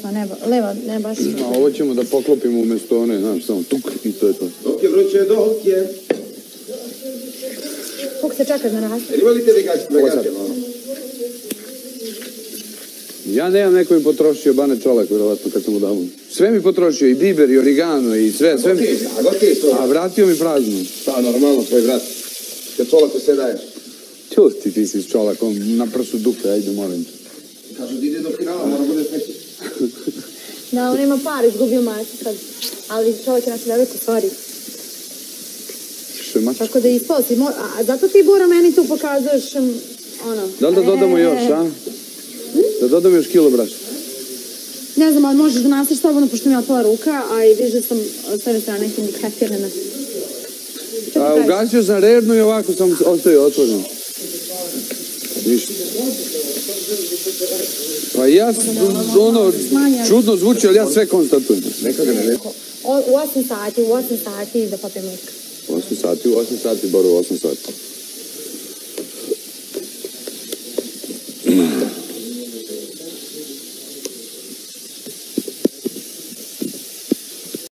desna, leva, ne baš. A ovo ćemo da poklopimo umjesto one, znaš, samo tuk i to je to. Dok je vruće, dok je. Koliko se čeka na rast? Ili volite veganske malo? Ja nemam, neko mi potrošio Bane Čolak, vjerovatno, kad sam mu dao. Sve mi potrošio, i biber, i origano, i sve mi... A vratio mi prazno. Pa, normalno, tvoj brat. Kad Čolaku sve daješ. Čusti, ti si s Čolakom, na prsu dupe, ajde, molim te. Kažu da ide do finala, mora bude smeći. Da, on ima par, izgubio mač sad. Ali čovjek je naš veliko, sorry. Što je mač? Tako da ispao si, a zato ti, Bora, meni tu pokazuješ, ono... Da li da dodamo još, a? Da dodamo još kilo brašna? Ne znam, ali možeš da nasiš slobodno, pošto mi je otpala ruka, a i viš da sam s tebe strane hendikepirana. A ugasio sam redno i ovako sam ostavio otvoren. Ništa. Pa ja, ono, čudno zvuči, ali ja sve konstatujem. U 8 sati da popijemo. U 8 sati, Boru, u 8 sati.